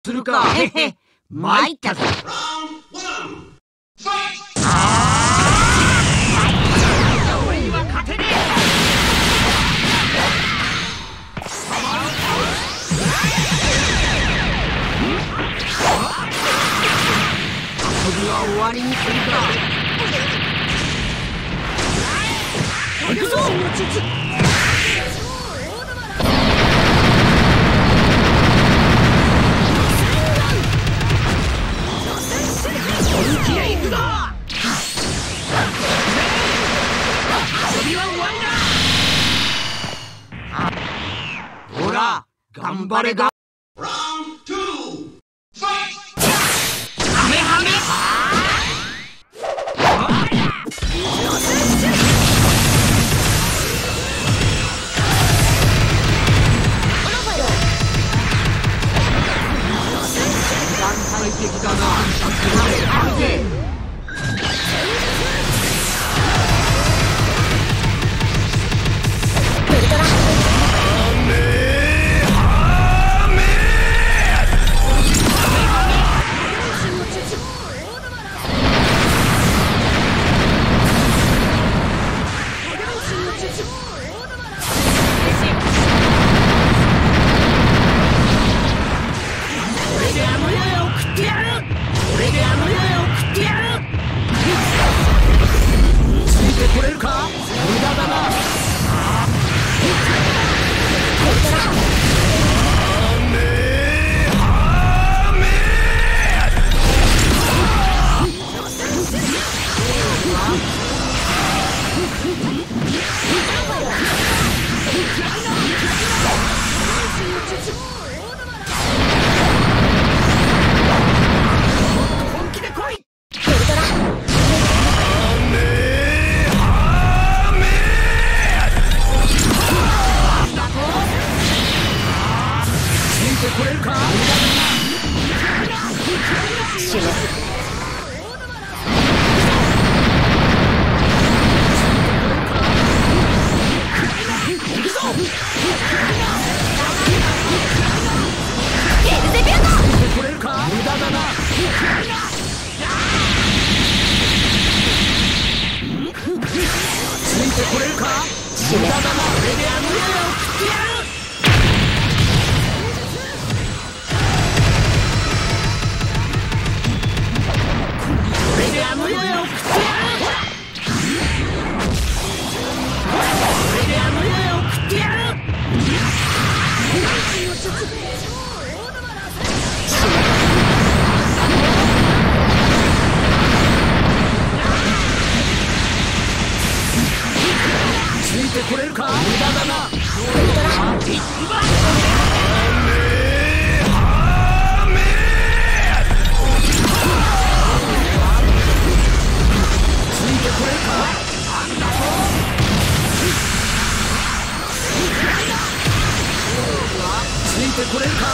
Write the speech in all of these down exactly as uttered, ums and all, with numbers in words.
するか。へへ、参ったぞ。俺には勝てねえ。遊びは終わりにするか。行くぞ。本気で行くぞ。遊びは終わりだ。ほら、頑張れが。的だな。あるぜ。ウルトラ。取れるか？無駄だな。本気で来い。取れるか？死ね。行くぞ。ゲルゼビュート。取れるか？無駄だな。ついてこれるか？無駄だな。これであの世へ送ってやる。あの世へ送ってやる。これであの世へ送ってやる。ついてこれるか？無駄だな。ビッグバン。これか？なんだと？ついてこれるか？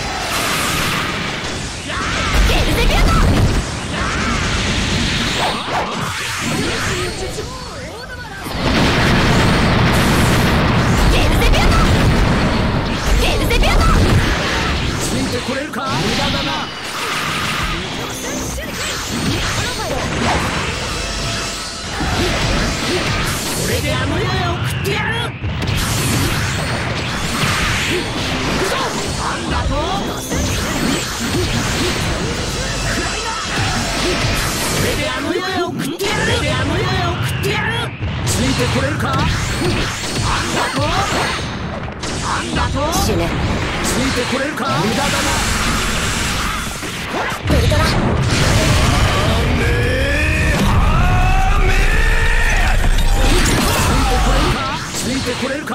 ゲルゼビュート。ゲルゼビュート。ゲルゼビュート。ついてこれるか？無駄だな。これであの世へ送ってやる。行くぞ。なんだと？これであの世へ送ってやる。これであの世へ送ってやる。ついてこれるか？なんだと？なんだと？死ね。ついてこれるか？無駄だな。ウルトラ。ついてこれるか？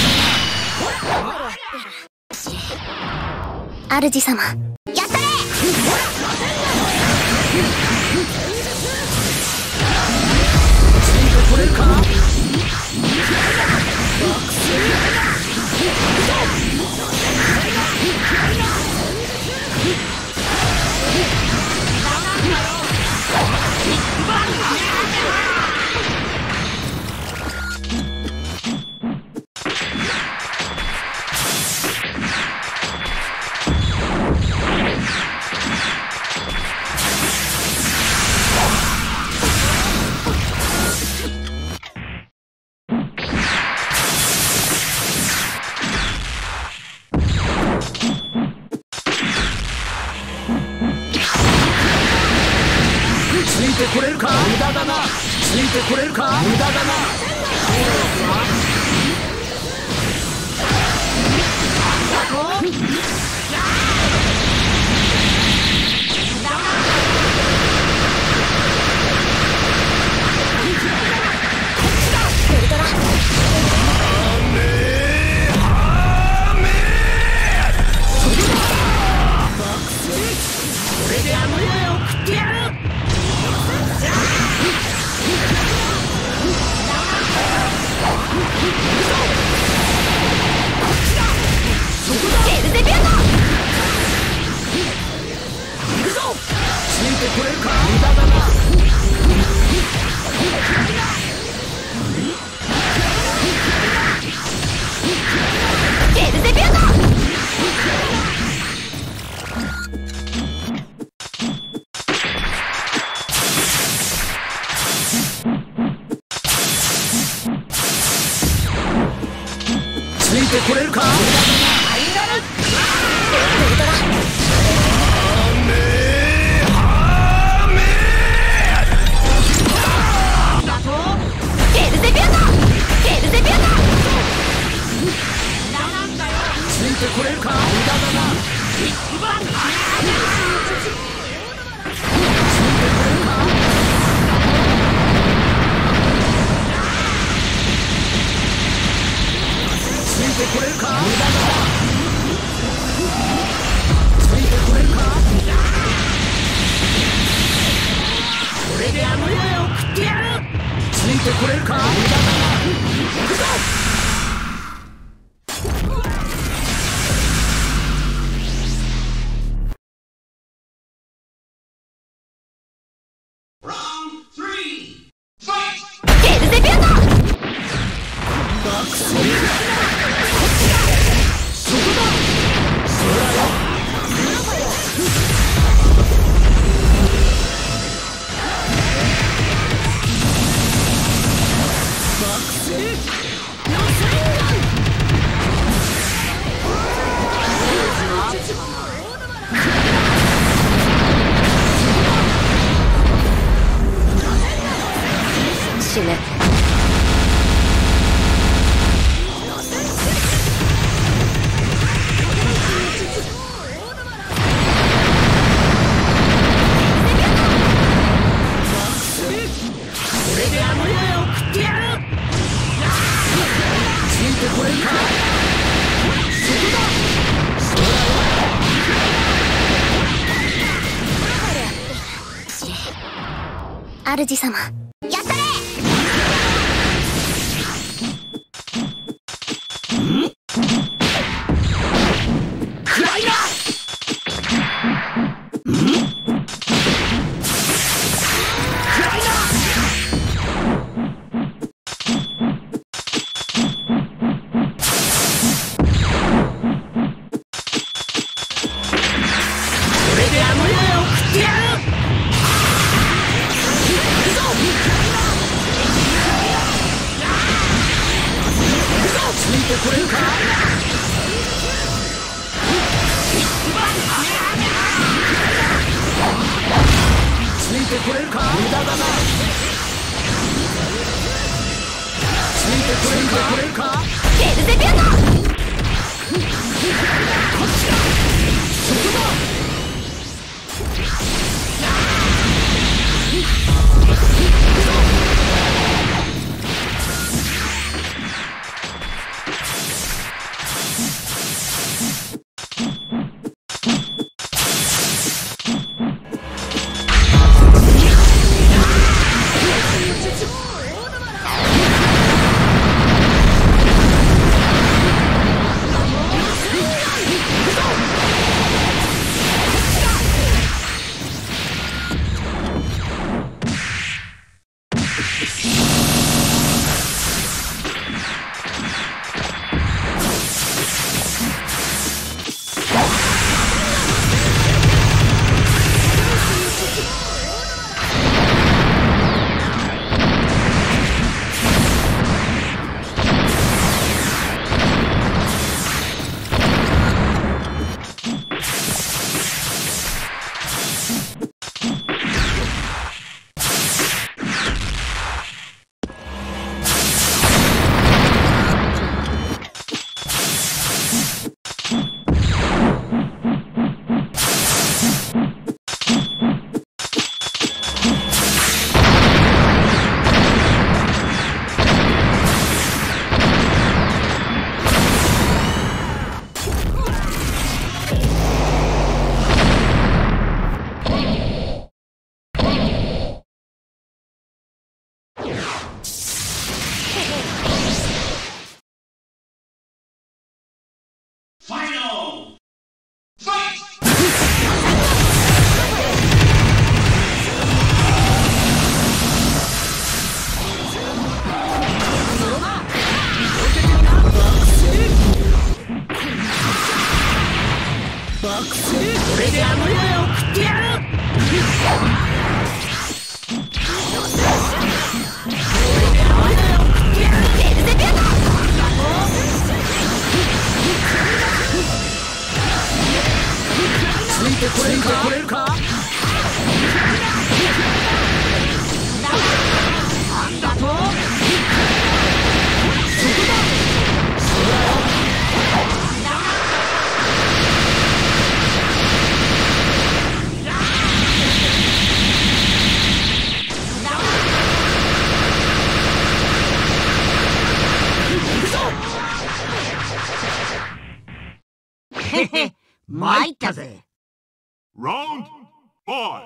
主様、やったれ！ ついてこれるか？ てこれるか。無駄だな。ついてこれるか。無駄だな。これであの世へ送ってやる。 ベルゼビュート。 行くぞ。ついてこれるか。無駄だな。 ベルゼビュート。 ついてこれるか。ついてこれるか。無駄だな。ついてこれるか。無駄だな。ついてこれるか。これであの世へ送ってやる。ついてこれるか。無駄だな。行くぞ。 死ね。 これであの世へ送ってやる。ついてこれるか。そこだ。 主様、やったれ。 くらいだ。ついてこれるか。ついてこれるか。無駄だな。ついてこれるか。これるか。 ベルゼビュート。 こっちだ。そこだ。 これであの世へ送ってやる。 ベルゼビュート。 ついてこれるかこれるか。なんだと。そこだ。そうだよ。へへ、参ったぜ。 Round five.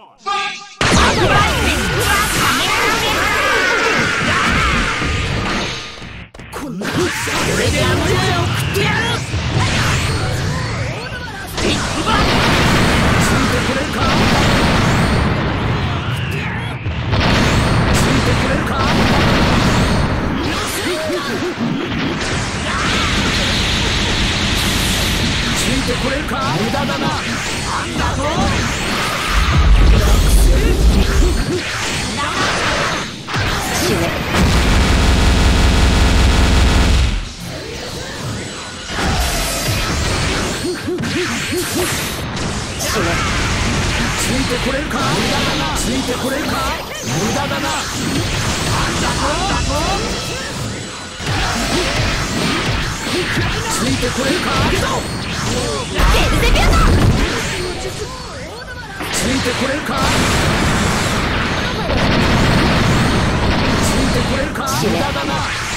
こんなこれであの世へ送ってやる。ビッグバンついてこれるか。ついてこれるか。ついてこれるか。無駄だな。なんだと。 死ね。死ね。 ついてこれるか。無駄だな。ついてこれるか。無駄だな。なんだと。ついてこれるか。 ベルゼビュート。 ついてこれるか。ついてこれるか。無駄だな。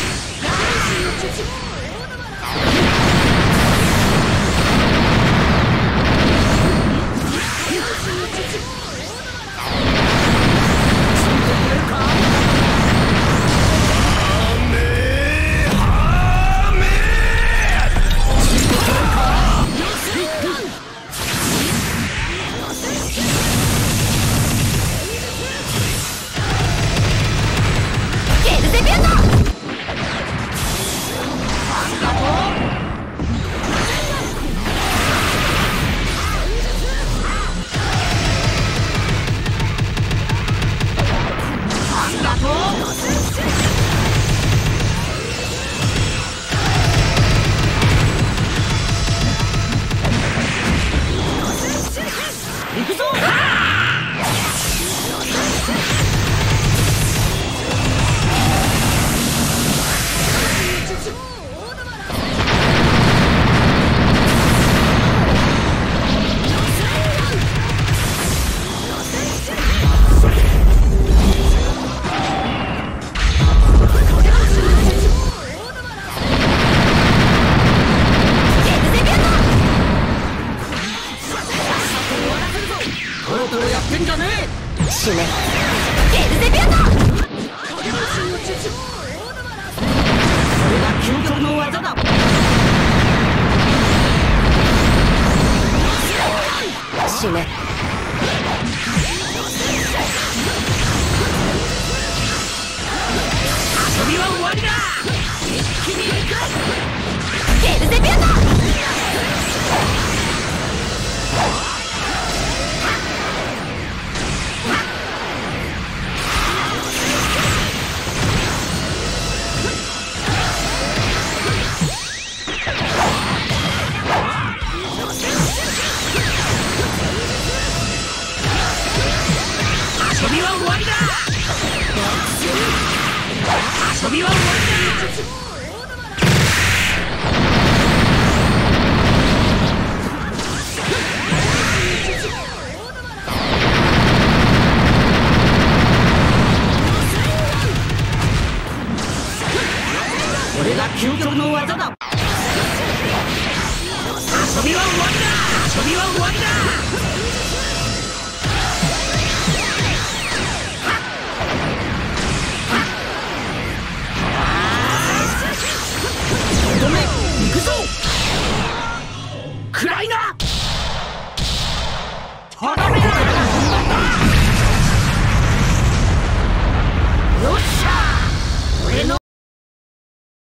死ね。ベルゼビュート。 それが究極の技だ。 死ね。 遊びは終わりだ。一気に行く。 ベルゼビュート。 遊びは終わりだ。遊びは終わりだ。